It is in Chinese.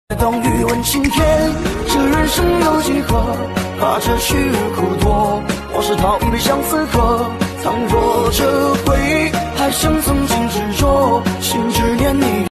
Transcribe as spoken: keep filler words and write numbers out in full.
当欲问青天，这人生有几何？怕这虚苦多，或是讨一杯相思喝。倘若这回还相送